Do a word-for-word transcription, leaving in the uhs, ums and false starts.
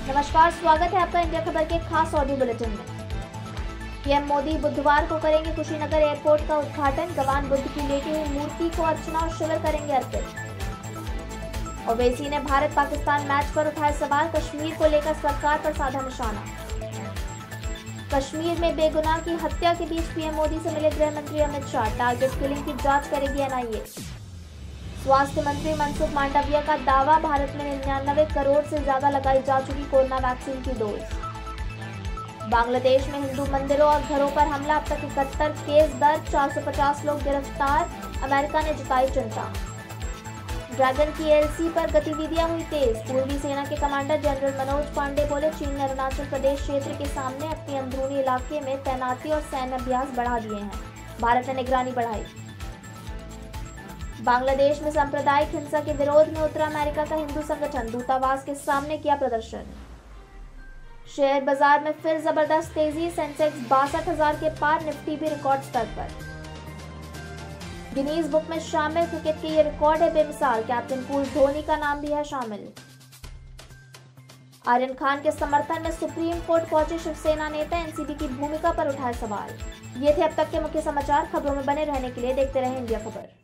नमस्कार, स्वागत है आपका इंडिया खबर के खास ऑडियो बुलेटिन में। पीएम मोदी बुधवार को करेंगे कुशीनगर एयरपोर्ट का उद्घाटन। भगवान बुद्ध की लेटी हुई मूर्ति को अर्चना और शिविर करेंगे अर्पित। ओवैसी ने भारत पाकिस्तान मैच पर उठाए सवाल। कश्मीर को लेकर सरकार पर साधा निशाना। कश्मीर में बेगुनाह की हत्या के बीच पीएम मोदी से मिले गृह मंत्री अमित शाह। टारगेट किलिंग की जांच करेगी एनआईए। स्वास्थ्य मंत्री मनसुख मांडविया का दावा, भारत में निन्यानवे करोड़ से ज्यादा लगाई जा चुकी कोरोना वैक्सीन की डोज। बांग्लादेश में हिंदू मंदिरों और घरों पर हमला, अब तक इकहत्तर केस दर्ज, चार सौ पचास लोग गिरफ्तार। अमेरिका ने जताई चिंता। ड्रैगन की एलसी पर गतिविधियां हुई तेज। पूर्वी सेना के कमांडर जनरल मनोज पांडे बोले, चीन ने अरुणाचल प्रदेश क्षेत्र के सामने अपने अंदरूनी इलाके में तैनाती और सैन्य अभ्यास बढ़ा दिए हैं। भारत ने निगरानी बढ़ाई। बांग्लादेश में सांप्रदायिक हिंसा के विरोध में उतरा अमेरिका का हिंदू संगठन। दूतावास के सामने किया प्रदर्शन। शेयर बाजार में फिर जबरदस्त तेजी। सेंसेक्स बासठ हजार के पार, निफ्टी भी रिकॉर्ड स्तर पर। गिनीज बुक में शामिल क्रिकेट के ये रिकॉर्ड है बेमिसाल। कैप्टन कूल धोनी का नाम भी है शामिल। आर्यन खान के समर्थन में सुप्रीम कोर्ट पहुंचे शिवसेना नेता। एनसीबी की भूमिका पर उठाए सवाल। ये थे अब तक के मुख्य समाचार। खबरों में बने रहने के लिए देखते रहें इंडिया खबर।